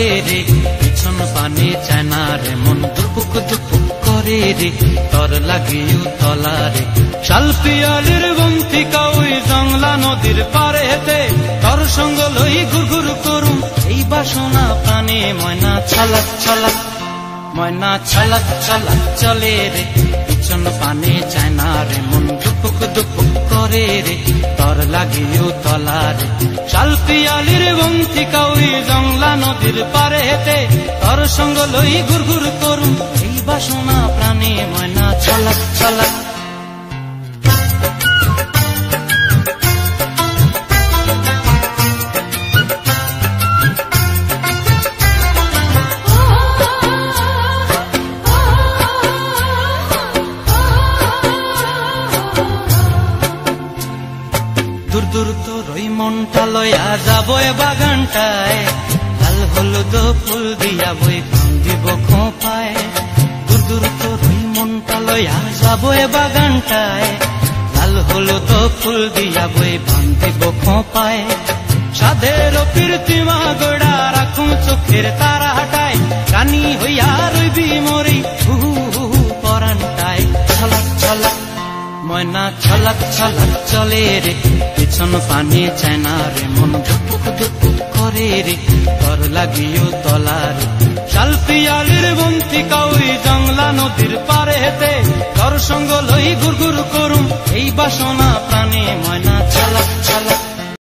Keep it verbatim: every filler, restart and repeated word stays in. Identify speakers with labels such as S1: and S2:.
S1: চলে রে পিছন পানে চায় না রে মন দুপুক দুপুক করে রে তর লাগিও তলা রে শাল পিয়ালির বন্তিকা ওই জংলা নদীর পারে হেতে তর সঙ্গ লই ঘুরঘুর করুম এই বাসনা প্রাণে ময়না ছলাক ছলাক ময়না ছলাক ছলাক চলে রে পিছন পানে চায় না রে মন দুপুক দুপুক করে রে তর লাগিও তলা রে শাল পিয়ালির বন্তিকা ওই জংলা নদীর পারে হেতে তর সঙ্গ লই ঘুরঘুর করুম এই বাসনা প্রাণে ময়না ছলাক ছলাক দূর দূর তোর ওই মনটা লয়া যাবো এ বাগানটায় লাল হলুদ ফুল দিয়া বই দিব খোঁপায় দূর দূর তোর ওই মনটা লয়া যাবো এ বাগানটায় লাল হলুদ ফুল দিয়া বই দিব খোঁপায় সাধের প্রীতিমা গোড়া রাখুম চোখের তারা হাটায় রানী হইয়া রইবি মরি হু হু পরানটায় ছলাক ছলাক ময়না ছলাক ছলাক চলে রে পিছন পানে চায় না রে মন দুপুক দুপুক করে রে তর লাগিও তলা রে শাল পিয়ালির বন্তিকা ওই জংলা নদীর পারে হেতে তর সঙ্গ লই ঘুরঘুর করুম এই বাসনা প্রাণে ময়না ছলাক ছলাক